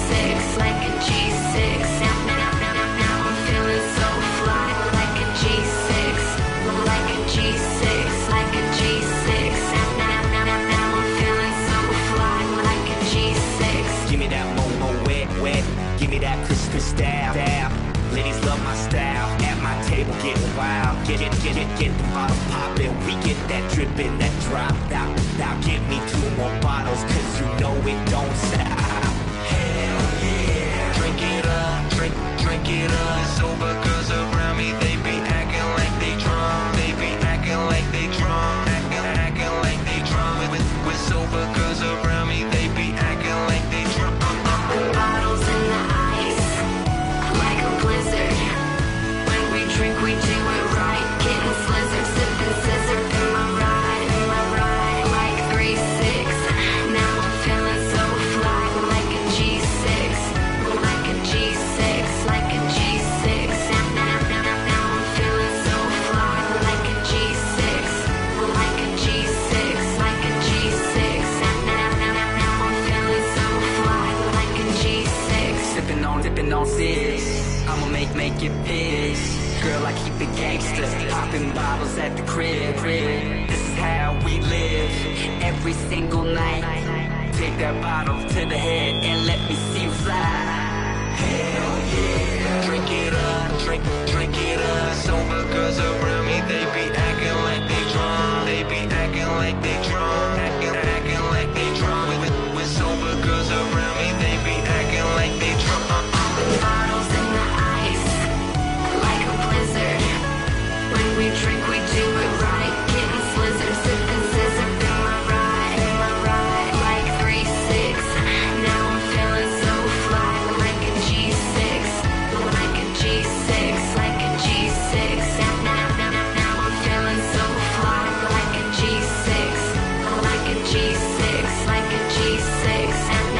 G6, like a G6. Now I'm feeling so fly, like a G6, like a G6, like a G6. Now I'm feeling so fly, like a G6. Give me that mo wet, wet. Give me that crisp style. Ladies love my style. At my table, getting wild. Get the bottle poppin'. We get that drippin', that drop. Now get me 2 more bottles, 'cause you know it don't stop. Hell yeah. Drink it up, drink it up. Sober girls around me, they be acting like they drunk. They be acting like they drunk. Acting like they drunk. With sober girls around me, they be acting like they drunk. Bottles in the ice, like a blizzard. When we drink, we do it right. Getting slizzard, sipping scissor in my ride, like 3-6. Now I'm feeling so fly, like a G6, like a G6, like a G6. Now I'm feeling so fly, like a G6, like a G6, like a G6. Now I'm feeling so fly, like a G6. Sipping on 6. I'ma make it big. Girl, I keep it gangster. Popping bottles at the crib. This is how we live every single night. Take that bottle to the head and let me see you fly. Hell yeah. Drink it up, drink it up. Sober girls around me, they be acting like they drunk. They be acting like they drunk. Acting like they drunk. With sober girls around me, they be acting like they drunk. Bottles in the ice, like a blizzard. When we drink, we do it right. Getting slizzard, sipping scissor in my ride, like 3-6. Now I'm feeling so fly, like a G6, like a G6, like a G6. Now I'm feeling so fly, like a G6, like a G6, like a G6.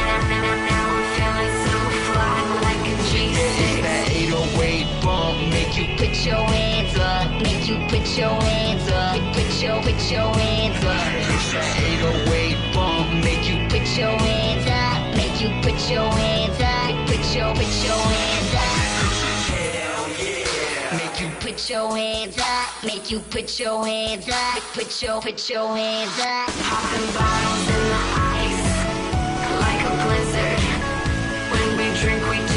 Now I'm feeling so fly, like a G6. That 808 bump make you Put your hands up, make you put your hands up, put your hands up. It's that 808 bump make you Put your hands up, make you put your hands up, put your hands up. hell yeah. Make you put your hands up, make you put your hands up, put your hands up. Popping bottles in the ice, like a blizzard. When we drink, we do